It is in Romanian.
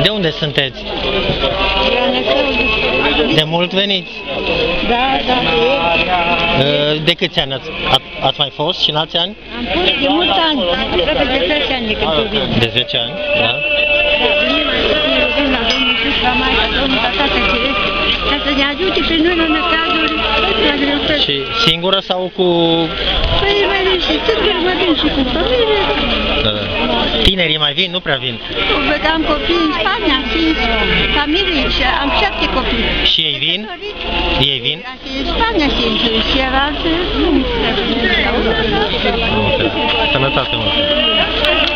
De unde sunteți? De mult veniți? Da. De câți ani ați mai fost și în alți ani? Am fost de mulți ani, aproape de 10 ani de când o vin. De 10 ani, da? Venim aici să ne rugăm la Domnul Iisus, la Maica Domnului, la Tatăl Ceresc, ca să ne ajute pe noi la necazuri, la greutăți. Și singură sau cu... Păi mereu și singură mă vin și cu familie. Tinerii mai vin? Nu prea vin. Am copii în Spania, 5 familii și am 7 copii. Și ei vin? Ei vin? Și în Spania și era altă... Sănătate, mult!